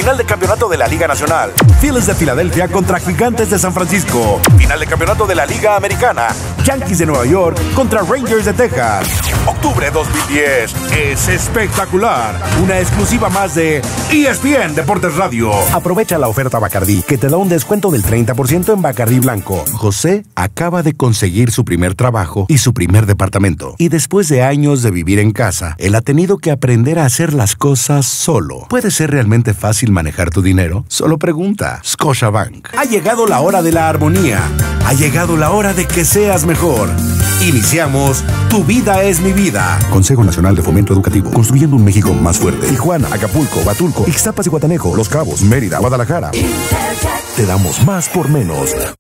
Final de campeonato de la Liga Nacional. Phillies de Filadelfia contra Gigantes de San Francisco. Final de campeonato de la Liga Americana. Yankees de Nueva York contra Rangers de Texas. Octubre 2010 es espectacular. Una exclusiva más de ESPN Deportes Radio. Aprovecha la oferta Bacardí, que te da un descuento del 30% en Bacardí Blanco. José acaba de conseguir su primer trabajo y su primer departamento. Y después de años de vivir en casa, él ha tenido que aprender a hacer las cosas solo. ¿Puede ser realmente fácil manejar tu dinero? Solo pregunta. Scotiabank. Ha llegado la hora de la armonía. Ha llegado la hora de que seas mejor. Iniciamos Tu Vida es Mi Vida. Consejo Nacional de Fomento Educativo. Construyendo un México más fuerte. Tijuana, Acapulco, Huatulco, Ixtapas y Guatanejo, Los Cabos, Mérida, Guadalajara. Te damos más por menos.